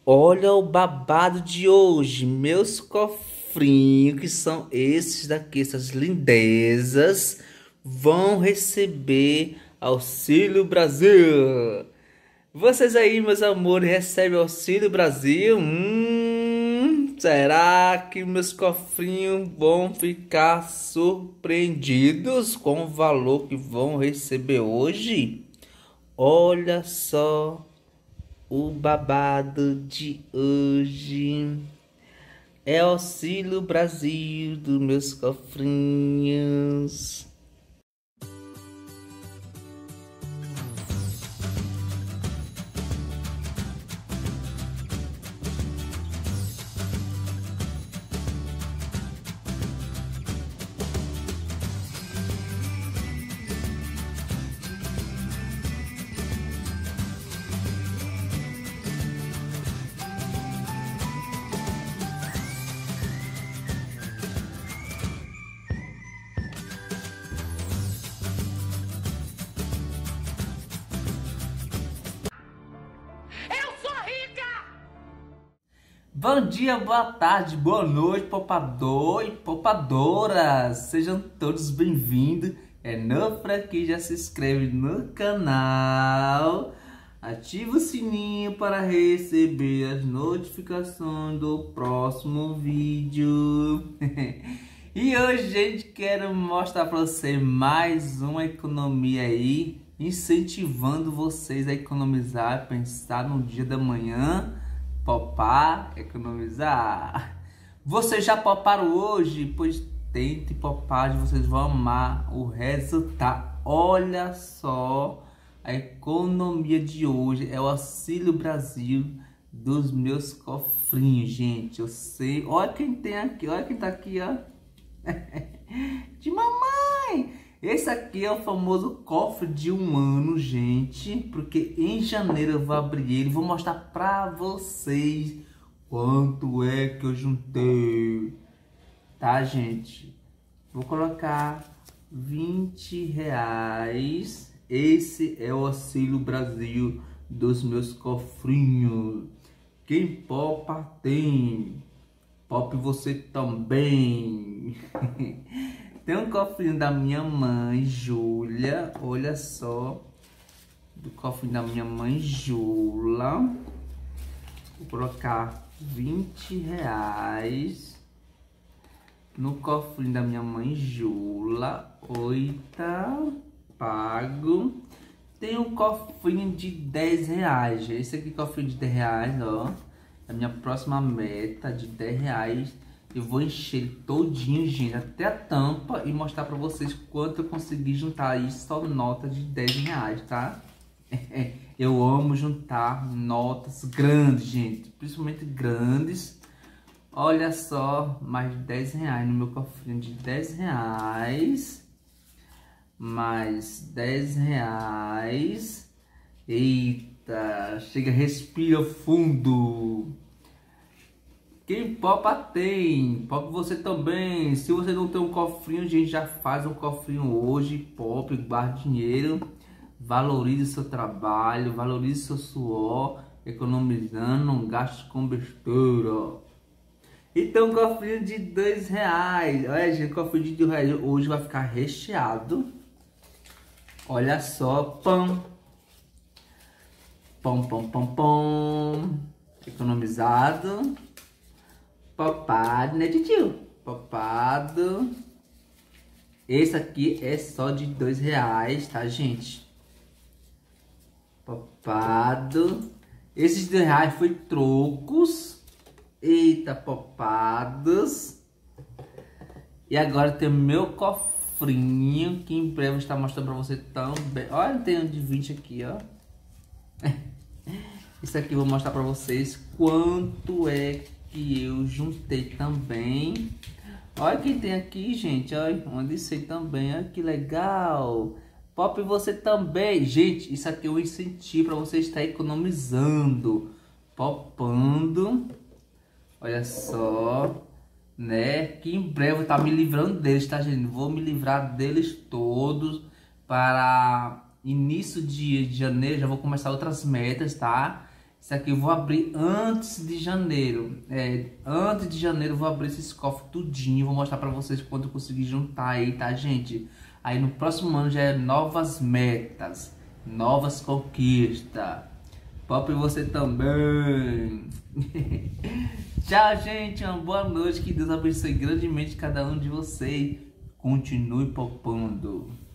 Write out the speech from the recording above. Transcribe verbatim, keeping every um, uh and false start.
Olha o babado de hoje, meus cofrinhos, que são esses daqui, essas lindezas, vão receber Auxílio Brasil. Vocês aí, meus amores, recebem Auxílio Brasil? Hum, será que meus cofrinhos vão ficar surpreendidos com o valor que vão receber hoje? Olha só. O babado de hoje é Auxílio Brasil dos meus cofrinhos. Bom dia, boa tarde, boa noite, poupador e poupadoras. Sejam todos bem-vindos. É novo por aqui, já se inscreve no canal. Ativa o sininho para receber as notificações do próximo vídeo. E hoje, gente, quero mostrar para você mais uma economia aí, incentivando vocês a economizar, pensar no dia da manhã. Poupar, economizar. Vocês já pouparam hoje? Pois tente poupar, vocês vão amar o resultado. Olha só, a economia de hoje é o Auxílio Brasil dos meus cofrinhos, gente. Eu sei, olha quem tem aqui, olha quem tá aqui, ó. De mamãe. Esse aqui é o famoso cofre de um ano, gente, porque em janeiro eu vou abrir ele, vou mostrar pra vocês quanto é que eu juntei, tá, gente? Vou colocar vinte reais, esse é o Auxílio Brasil dos meus cofrinhos. Quem popa tem, pope você também. Tem um cofrinho da minha mãe, Júlia. Olha só. Do cofrinho da minha mãe, Jula. Vou colocar vinte reais. No cofrinho da minha mãe, Jula. Oita. Pago. Tem um cofrinho de dez reais. Esse aqui, cofrinho de dez reais, ó. A minha próxima meta de dez reais. Eu vou encher ele todinho, gente, até a tampa e mostrar pra vocês quanto eu consegui juntar aí só notas de dez reais, tá? Eu amo juntar notas grandes, gente, principalmente grandes. Olha só, mais de dez reais no meu cofrinho de dez reais. Mais dez reais. Eita, chega, respira fundo. Quem popa tem, popa você também. Se você não tem um cofrinho, a gente já faz um cofrinho hoje. Pope, guarde dinheiro, valorize seu trabalho, valorize seu suor, economizando, não gaste com besteira. Então, um cofrinho de dois reais. Olha, gente, o cofrinho de dois reais hoje vai ficar recheado. Olha só, pão, pão, pão, pão, pão, economizado. Popado, né, tio? Popado. Esse aqui é só de dois reais, tá, gente? Popado. Esses dois reais foi trocos. Eita, popados. E agora tem o meu cofrinho, que em breve eu vou estar mostrando pra você também. Olha, tem um de vinte aqui, ó. Esse aqui eu vou mostrar pra vocês quanto é que eu juntei também. Olha quem tem aqui, gente. Olha, onde sei também. Olha que legal. Pop você também. Gente, isso aqui é um incentivo para você estar economizando. Popando. Olha só. Né? Que em breve eu vou estar me livrando deles, tá, gente? Vou me livrar deles todos. Para início de janeiro já vou começar outras metas, tá? Isso aqui eu vou abrir antes de janeiro. É, antes de janeiro eu vou abrir esses cofres tudinho. Vou mostrar pra vocês quanto eu consegui juntar aí, tá, gente? Aí no próximo ano já é novas metas, novas conquistas. Pop você também. Tchau, gente. Uma boa noite. Que Deus abençoe grandemente cada um de vocês. Continue popando.